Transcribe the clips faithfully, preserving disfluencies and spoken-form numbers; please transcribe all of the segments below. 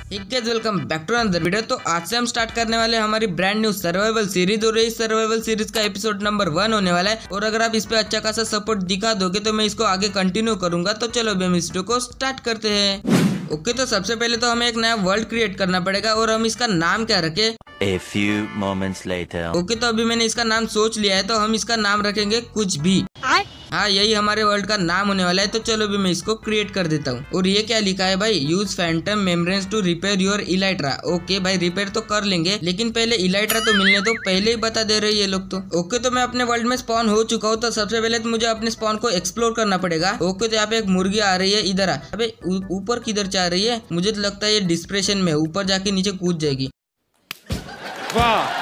Welcome back to another video. तो आज से हम स्टार्ट करने वाले हैं हमारी ब्रांड न्यू सर्वाइवल सीरीज और इस सर्वाइवल सीरीज का एपिसोड नंबर वन होने वाला है। और अगर आप इस पे अच्छा खासा सपोर्ट दिखा दोगे तो मैं इसको आगे कंटिन्यू करूंगा। तो चलो अभी हम इस वीडियो को स्टार्ट करते हैं। ओके तो सबसे पहले तो हमें एक नया वर्ल्ड क्रिएट करना पड़ेगा और हम इसका नाम क्या रखें। A few moments later. Okay तो अभी मैंने इसका नाम सोच लिया है, तो हम इसका नाम रखेंगे कुछ भी। हाँ यही हमारे वर्ल्ड का नाम होने वाला है। तो चलो अभी मैं इसको क्रिएट कर देता हूँ। और ये क्या लिखा है भाई, use phantom membranes to repair your elytra. Okay भाई रिपेयर तो कर लेंगे, लेकिन पहले इलाइट्रा तो मिलने तो पहले ही बता दे रहे ये लोग तो। ओके तो मैं अपने वर्ल्ड में स्पॉन हो चुका हूँ। तो सबसे पहले तो मुझे अपने स्पॉन को एक्सप्लोर करना पड़ेगा। ओके तो यहाँ पे एक मुर्गी आ रही है, इधर आ। अबे ऊपर किधर जा रही है, मुझे तो लगता है ये डिस्प्रेशन में ऊपर जाके नीचे कूद जाएगी। वाह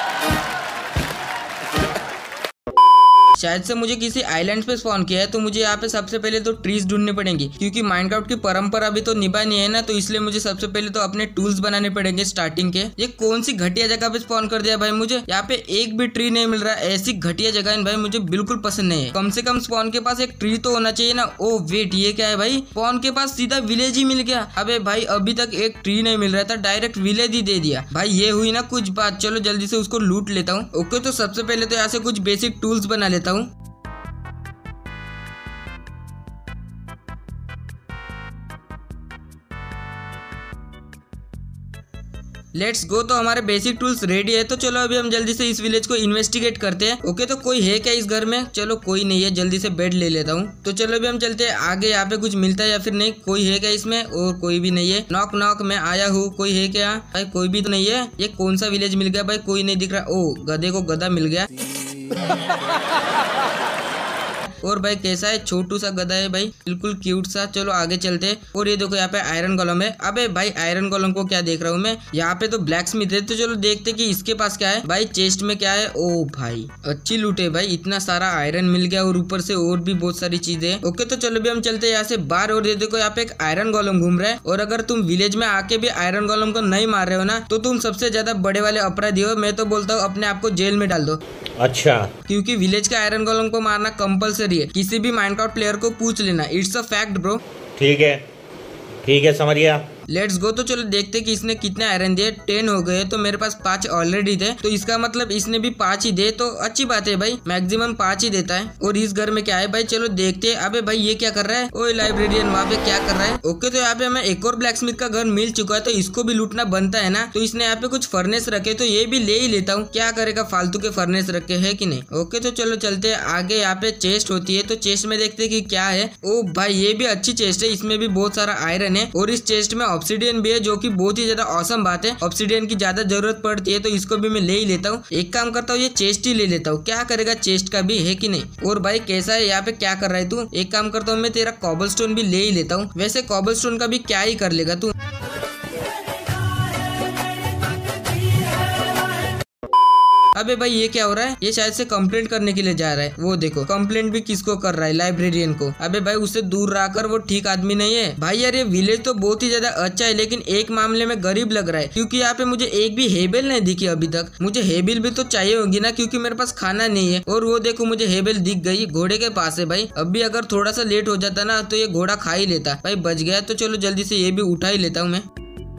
शायद से मुझे किसी आइलैंड पे स्पॉन किया है। तो मुझे यहाँ पे सबसे पहले तो ट्रीज ढूंढनी पड़ेंगी, क्योंकि माइनक्राफ्ट की परंपरा भी तो निभानी है ना। तो इसलिए मुझे सबसे पहले तो अपने टूल्स बनाने पड़ेंगे स्टार्टिंग के। ये कौन सी घटिया जगह पे स्पॉन कर दिया भाई, मुझे यहाँ पे एक भी ट्री नहीं मिल रहा है। ऐसी घटिया जगह भाई मुझे बिल्कुल पसंद नहीं है। कम से कम स्पॉन के पास एक ट्री तो होना चाहिए ना। ओ वेट ये क्या है भाई, स्पॉन के पास सीधा विलेज ही मिल गया। अबे भाई अभी तक एक ट्री नहीं मिल रहा था, डायरेक्ट विलेज ही दे दिया भाई। ये हुई ना कुछ बात। चलो जल्दी से उसको लूट लेता हूँ। ओके तो सबसे पहले तो यहाँ से कुछ बेसिक टूल्स बना लेता हूँ। Let's go. तो हमारे बेसिक टूल्स रेडी है। तो चलो अभी हम जल्दी से इस विलेज को इन्वेस्टिगेट करते हैं। ओके तो कोई है क्या इस घर में, चलो कोई नहीं है, जल्दी से बेड ले लेता हूँ। तो चलो अभी हम चलते हैं आगे। यहाँ पे कुछ मिलता है या फिर नहीं, कोई है क्या इसमें, और कोई भी नहीं है। नॉक नॉक मैं आया हूँ, कोई है क्या भाई, कोई भी तो नहीं है। ये कौन सा विलेज मिल गया भाई, कोई नहीं दिख रहा। ओ गधे को गधा मिल गया। और भाई कैसा है, छोटू सा गधा है भाई, बिल्कुल क्यूट सा। चलो आगे चलते हैं। और ये देखो यहाँ पे आयरन गोलम है। अबे भाई आयरन गोलम को क्या देख रहा हूँ मैं, यहाँ पे तो ब्लैक स्मिथ है। तो चलो देखते कि इसके पास क्या है भाई। चेस्ट में क्या है, ओ भाई अच्छी लूट है भाई, इतना सारा आयरन मिल गया और ऊपर से और भी बहुत सारी चीजें हैं। ओके तो चलो भी हम चलते हैं यहाँ से बाहर। और ये देखो यहाँ पे एक आयरन गोलम घूम रहा है। और अगर तुम विलेज में आके भी आयरन गोलम को नहीं मार रहे हो ना, तो तुम सबसे ज्यादा बड़े वाले अपराधी हो। मैं तो बोलता हूँ अपने आप को जेल में डाल दो। अच्छा, क्योंकि विलेज का आयरन गोलम को मारना कंपलसरी है। किसी भी माइनक्राफ्ट प्लेयर को पूछ लेना, इट्स अ फैक्ट ब्रो। ठीक है ठीक है समझ गया। Let's go. तो चलो देखते कि इसने कितने आयरन दिए। टेन हो गए, तो मेरे पास पांच ऑलरेडी थे। तो इसका मतलब इसने भी पांच ही दे, तो अच्छी बात है भाई, मैक्सिमम पांच ही देता है। और इस घर में क्या है भाई, चलो देखते हैं। अबे भाई ये क्या कर रहा है, ओए लाइब्रेरियन वहाँ पे क्या कर रहा है। ओके तो यहाँ पे हमें एक और ब्लैक स्मिथ का घर मिल चुका है, तो इसको भी लूटना बनता है ना। तो इसने यहाँ पे कुछ फर्नेस रखे, तो ये भी ले ही लेता हूँ। क्या करेगा, फालतू के फर्नेस रखे है कि नहीं। ओके तो चलो चलते आगे। यहाँ पे चेस्ट होती है, तो चेस्ट में देखते कि क्या है। ओ भाई ये भी अच्छी चेस्ट है, इसमें भी बहुत सारा आयरन है। और इस चेस्ट में ऑब्सिडियन भी है, जो कि बहुत ही ज्यादा औसम बात है। ऑब्सिडियन की ज्यादा जरूरत पड़ती है, तो इसको भी मैं ले ही लेता हूँ। एक काम करता हूँ, ये चेस्ट ही ले लेता हूँ। क्या करेगा, चेस्ट का भी है कि नहीं। और भाई कैसा है, यहाँ पे क्या कर रहा है तू। एक काम करता हूँ, मैं तेरा कॉबलस्टोन भी ले ही लेता हूँ। वैसे कॉबलस्टोन का भी क्या ही कर लेगा तू। अबे भाई ये क्या हो रहा है, ये शायद से कंप्लेंट करने के लिए जा रहा है। वो देखो कंप्लेंट भी किसको कर रहा है, लाइब्रेरियन को। अबे भाई उससे दूर रहकर, वो ठीक आदमी नहीं है भाई। यार ये विलेज तो बहुत ही ज्यादा अच्छा है, लेकिन एक मामले में गरीब लग रहा है, क्योंकि यहाँ पे मुझे एक भी हेबेल नहीं दिखी अभी तक। मुझे हेबेल भी तो चाहिए होगी ना, क्योंकि मेरे पास खाना नहीं है। और वो देखो मुझे हेबेल दिख गई, घोड़े के पास है भाई। अभी अगर थोड़ा सा लेट हो जाता ना, तो ये घोड़ा खा ही लेता भाई। बच गया। तो चलो जल्दी से ये भी उठा ही लेता हूँ मैं।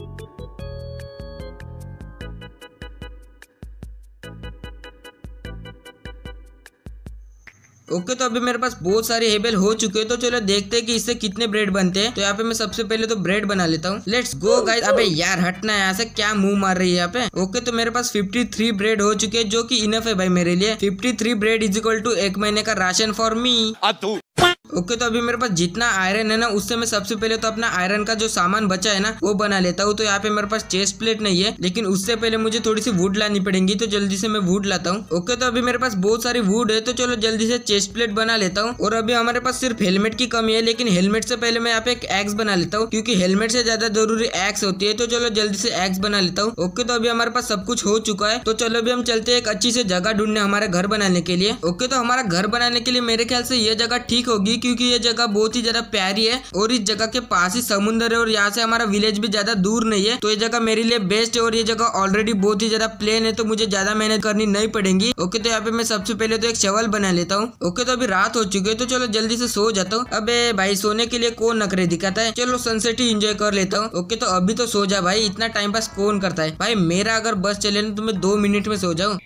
ओके तो अभी मेरे पास बहुत सारे हेबल हो चुके हैं। तो चलो देखते हैं कि इससे कितने ब्रेड बनते हैं। तो यहाँ पे मैं सबसे पहले तो ब्रेड बना लेता हूँ। Let's go guys. अबे यार हटना है यहाँ से, क्या मुंह मार रही है यहाँ पे। ओके तो मेरे पास तिरेपन ब्रेड हो चुके हैं, जो कि इनफ है भाई मेरे लिए। तिरेपन ब्रेड इज इक्वल टू एक महीने का राशन फॉर मी। ओके तो अभी मेरे पास जितना आयरन है ना, उससे मैं सबसे पहले तो अपना आयरन का जो सामान बचा है ना, वो बना लेता हूँ। तो यहाँ पे मेरे पास चेस्ट प्लेट नहीं है, लेकिन उससे पहले मुझे थोड़ी सी वुड लानी पड़ेगी। तो जल्दी से मैं वुड लाता हूँ। ओके तो अभी मेरे पास बहुत सारी वुड है, तो चलो जल्दी से चेस्ट प्लेट बना लेता हूँ। और अभी हमारे पास सिर्फ हेलमेट की कमी है, लेकिन हेलमेट से पहले मैं यहाँ पे एक एक्स बना लेता हूँ, क्योंकि हेलमेट से ज्यादा जरूरी एक्स होती है। तो चलो जल्दी से एक्स बना लेता हूँ। ओके तो अभी हमारे पास सब कुछ हो चुका है। तो चलो अभी हम चलते हैं एक अच्छी से जगह ढूंढने हमारे घर बनाने के लिए। ओके तो हमारा घर बनाने के लिए मेरे ख्याल से ये जगह ठीक होगी, होगी क्योंकि ये जगह बहुत ही ज्यादा प्यारी है और इस जगह के पास ही समुद्र है और यहाँ से हमारा विलेज भी ज्यादा दूर नहीं है, तो ये जगह मेरे लिए बेस्ट है और ये जगह ऑलरेडी बहुत ही ज्यादा प्लेन है, तो मुझे ज्यादा मेहनत करनी नहीं पड़ेगी। ओके, तो यहाँ पे मैं सबसे पहले तो एक शवल बना लेता हूँ। ओके, तो अभी रात हो चुकी है, तो चलो जल्दी से सो जाता हूँ। अबे भाई सोने के लिए कौन नखरे दिखाता है, चलो सनसेट ही एंजॉय कर लेता हूँ। ओके, तो अभी तो सो जा भाई, इतना टाइम पास कौन करता है भाई। मेरा अगर बस चले ना तो मैं दो मिनट में सो जाऊँ।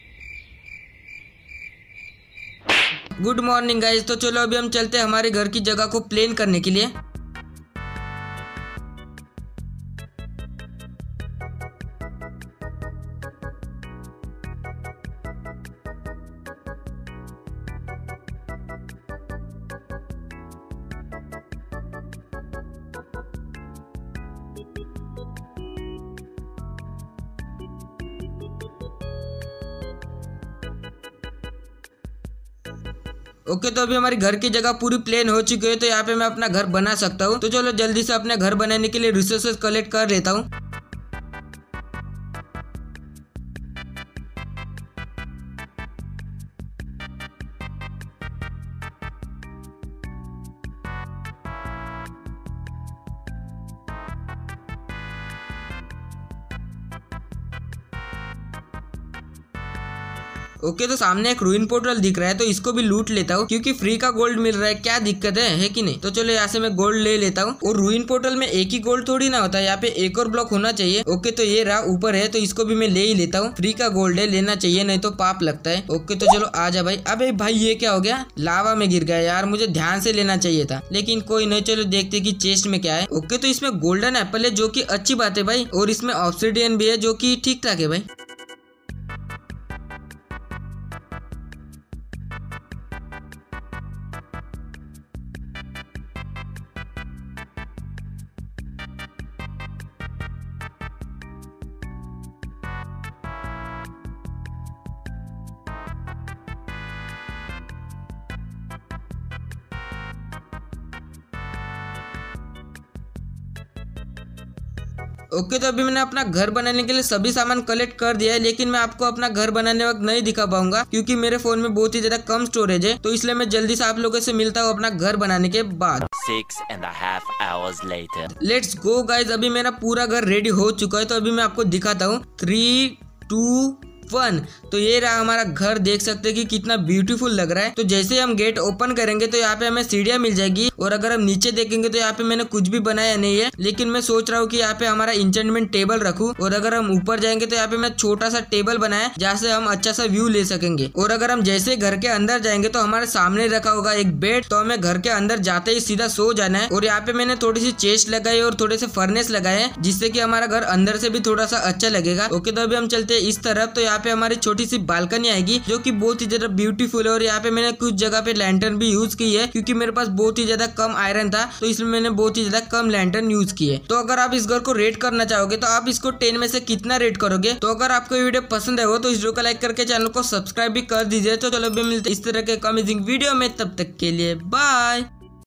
गुड मॉर्निंग गाइस, तो चलो अभी हम चलते हैं हमारे घर की जगह को प्लेन करने के लिए। ओके, तो अभी हमारी घर की जगह पूरी प्लेन हो चुकी है, तो यहाँ पे मैं अपना घर बना सकता हूँ। तो चलो जल्दी से अपने घर बनाने के लिए रिसोर्सेज कलेक्ट कर लेता हूँ। ओके, तो सामने एक रूइन पोर्टल दिख रहा है, तो इसको भी लूट लेता हूँ क्योंकि फ्री का गोल्ड मिल रहा है। क्या दिक्कत है, है कि नहीं। तो चलो यहाँ से मैं गोल्ड ले लेता हूँ। और रूइन पोर्टल में एक ही गोल्ड थोड़ी ना होता है, यहाँ पे एक और ब्लॉक होना चाहिए। ओके, तो ये रहा ऊपर है, तो इसको भी मैं ले ही लेता हूँ। फ्री का गोल्ड है, लेना चाहिए नहीं तो पाप लगता है। ओके, तो चलो आजा भाई। अबे भाई ये क्या हो गया, लावा में गिर गया यार, मुझे ध्यान से लेना चाहिए था, लेकिन कोई नहीं। चलो देखते कि चेस्ट में क्या है। ओके, तो इसमें गोल्डन एप्पल है जो की अच्छी बात है भाई, और इसमें ऑब्सिडियन भी है जो की ठीक ठाक है भाई। ओके, तो अभी मैंने अपना घर बनाने के लिए सभी सामान कलेक्ट कर दिया है, लेकिन मैं आपको अपना घर बनाने वक्त नहीं दिखा पाऊंगा क्योंकि मेरे फोन में बहुत ही ज्यादा कम स्टोरेज है। तो इसलिए मैं जल्दी से आप लोगों से मिलता हूँ अपना घर बनाने के बाद। Six and a half hours later. Let's go guys, अभी मेरा पूरा घर रेडी हो चुका है, तो अभी मैं आपको दिखाता हूँ। थ्री टू वन, तो ये रहा हमारा घर। देख सकते हैं कि कितना ब्यूटीफुल लग रहा है। तो जैसे हम गेट ओपन करेंगे तो यहाँ पे हमें सीढ़ियाँ मिल जाएगी, और अगर हम नीचे देखेंगे तो यहाँ पे मैंने कुछ भी बनाया नहीं है, लेकिन मैं सोच रहा हूँ कि यहाँ पे हमारा इंचेंटमेंट टेबल रखूँ। और अगर हम ऊपर जाएंगे तो यहाँ पे मैं छोटा सा टेबल बनाया जहाँ से हम अच्छा सा व्यू ले सकेंगे। और अगर हम जैसे घर के अंदर जाएंगे तो हमारे सामने रखा होगा एक बेड, तो हमें घर के अंदर जाते ही सीधा सो जाना है। और यहाँ पे मैंने थोड़ी सी चेस्ट लगाई और थोड़े से फर्नेस लगाए हैं, जिससे कि हमारा घर अंदर से भी थोड़ा सा अच्छा लगेगा। ओके, तो अभी हम चलते हैं इस तरफ। तो यहाँ पे हमारी छोटी सी बालकनी आएगी जो कि बहुत ही ज्यादा ब्यूटीफुल है। और यहाँ पे मैंने कुछ जगह पे लैंटर्न भी यूज की है क्योंकि मेरे पास बहुत ही ज्यादा कम आयरन था, तो इसमें मैंने बहुत ही ज्यादा कम लैंटर्न यूज की है। तो अगर आप इस घर को रेट करना चाहोगे तो आप इसको टेन में से कितना रेट करोगे। तो अगर आपको ये वीडियो पसंद है वो तो इस वीडियो को लाइक करके चैनल को सब्सक्राइब भी कर दीजिए। तो चलो अभी मिलते इस तरह के अमेजिंग वीडियो में, तब तक के लिए बाय।